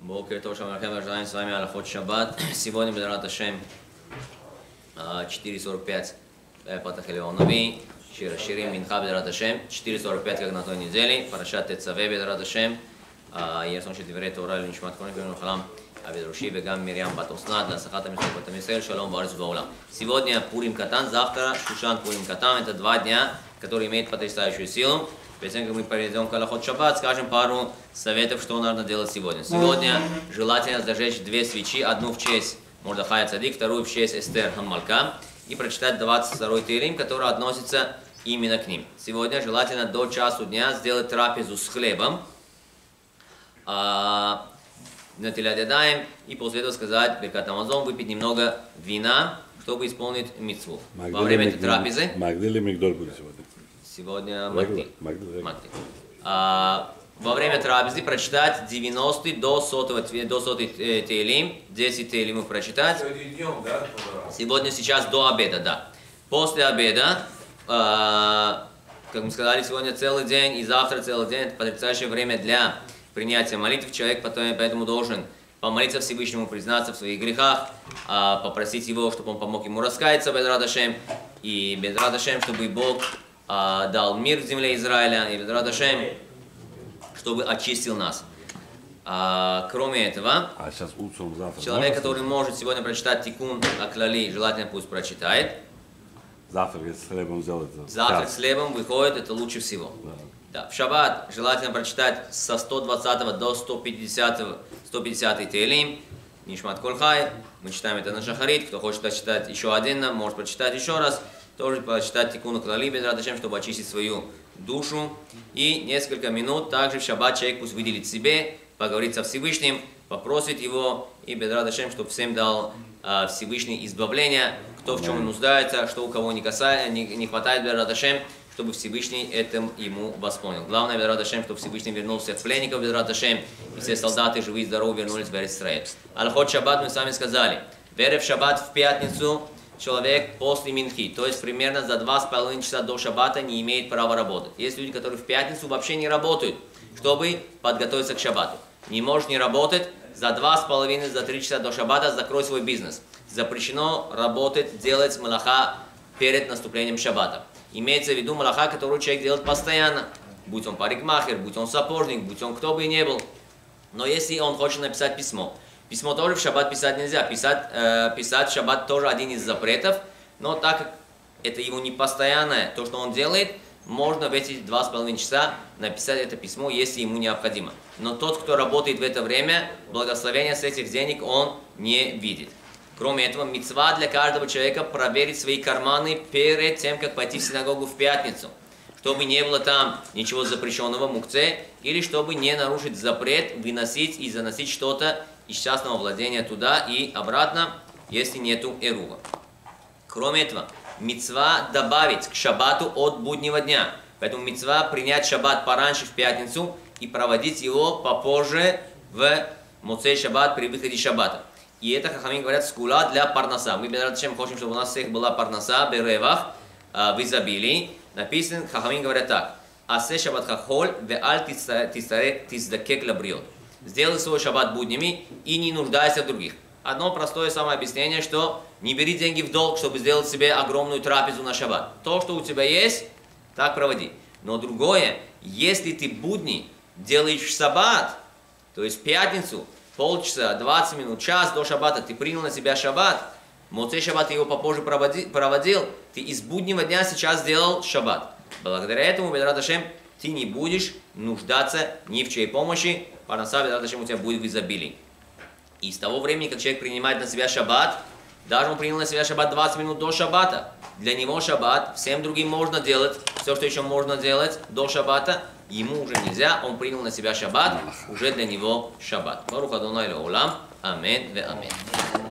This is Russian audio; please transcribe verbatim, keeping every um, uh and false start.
Бокер Тов Шалом Алейхем, желаем с вами Аллахот Шаббат. Сегодня, Бедрат Ашем, четыре сорок пять Патах Элеон Нави, Шир Ширим Минха Бедрат Ашем, четыре сорок пять как на той неделе, Парашат Тецаве Бедрат Ашем, Ерсон Шедиврей Тора Линшмат Конек Бен Халам, Аведруши Вегам Мирьям Бат Оснат, Ласахата Мисхот Бат Мисраэль, Шалом Варис Ваулам. Сегодня Пурим Катан, завтра Шушан Пурим Катан. Это два дня, которые имеют потрясающую силу. Перед тем, как мы перейдем к Аллахот Шаббат, скажем пару советов, что надо делать сегодня. Сегодня желательно зажечь две свечи, одну в честь Мордехая Цадик, вторую в честь Эстер Хаммалка, и прочитать двадцать второй Теилим, который относится именно к ним. Сегодня желательно до часу дня сделать трапезу с хлебом, а, натилят ядаем, и после этого сказать Беркат Амазон, выпить немного вина, чтобы исполнить мицву. Во время этой трапезы. Магдили Мигдоль будет сегодня. Сегодня Магди. А, во время трапезы прочитать девяностый до сотого до сотый Теилим, десять Теилимов прочитать. Сегодня сейчас до обеда, да. После обеда, а, как мы сказали, сегодня целый день и завтра целый день, это потрясающее время для принятия молитв. Человек потом, поэтому должен помолиться Всевышнему, признаться в своих грехах, а, попросить его, чтобы он помог ему раскаяться, Бедрат Ашем, и Бедрат Ашем, чтобы Бог дал мир в земле Израиля, и Бедрат Ашем, чтобы очистил нас. А, кроме этого, а сейчас утром, завтра, человек, который может сегодня прочитать Тикун Аклали, желательно пусть прочитает. Завтра с хлебом сделать. Завтра с хлебом выходит, это лучше всего. Да. Да. В шаббат желательно прочитать со сто двадцатого до сто пятидесятого Теилим, Нишмат Колхай. Мы читаем это на Шахарит. Кто хочет прочитать еще один, может прочитать еще раз. Тоже прочитать Тикун Аклали, Бедрат Ашем, чтобы очистить свою душу. И несколько минут также в шаббат человек пусть выделит себе, поговорит со Всевышним, попросит его, и Бедрат Ашем, чтобы всем дал а, Всевышний избавление, кто в чем нуждается, что у кого не, касается, не, не хватает Бедрат Ашем, чтобы Всевышний этим ему восполнил. Главное, Бедрат Ашем, чтобы Всевышний вернул всех пленников, Бедрат Ашем, и все солдаты живые и здоровые вернулись в Эрец Исраэль. Аллахот Шаббат мы с вами сказали. Вере в шаббат в пятницу человек после минхи, то есть примерно за два с половиной часа до шаббата, не имеет права работать. Есть люди, которые в пятницу вообще не работают, чтобы подготовиться к шаббату. Не можешь не работать, за два с половиной, за три часа до шаббата закрой свой бизнес. Запрещено работать, делать малаха перед наступлением шаббата. Имеется в виду малаха, которую человек делает постоянно. Будь он парикмахер, будь он сапожник, будь он кто бы ни был. Но если он хочет написать письмо, письмо тоже в шаббат писать нельзя. Писать, э, писать в шаббат тоже один из запретов. Но так как это его не постоянное, то, что он делает, можно в эти два с половиной часа написать это письмо, если ему необходимо. Но тот, кто работает в это время, благословения с этих денег он не видит. Кроме этого, мицва для каждого человека проверить свои карманы перед тем, как пойти в синагогу в пятницу. Чтобы не было там ничего запрещенного, мукце, или чтобы не нарушить запрет выносить и заносить что-то из частного владения туда и обратно, если нету эрува. Кроме этого, мицва добавить к шаббату от буднего дня. Поэтому мицва принять шаббат пораньше в пятницу и проводить его попозже в моцей шаббат при выходе шаббата. И это, хахамим говорят, скула для парнаса. Мы, Бедрат Ашем, хотим, чтобы у нас всех была парнаса, беревах, в изобилии. Написано, хахамим говорят так. Асе шаббат хахоль, ве аль тиздакек лабриот. Сделай свой шаббат буднями и не нуждайся в других. Одно простое самое объяснение, что не бери деньги в долг, чтобы сделать себе огромную трапезу на шаббат. То, что у тебя есть, так проводи. Но другое, если ты будни делаешь в шаббат, то есть в пятницу, полчаса, двадцать минут, час до шаббата, ты принял на себя шаббат, моцей шаббат ты его попозже проводил, ты из буднего дня сейчас сделал шаббат. Благодаря этому, Бедрат Ашем, ты не будешь нуждаться ни в чьей помощи, парнаса, Бедрат Ашем, у тебя будет в изобилии. И с того времени, как человек принимает на себя шаббат, даже он принял на себя шаббат двадцать минут до шаббата, для него шаббат, всем другим можно делать, все, что еще можно делать до шаббата, ему уже нельзя, он принял на себя шаббат, уже для него шаббат. Барух Адонай леолам. Амин ве амин.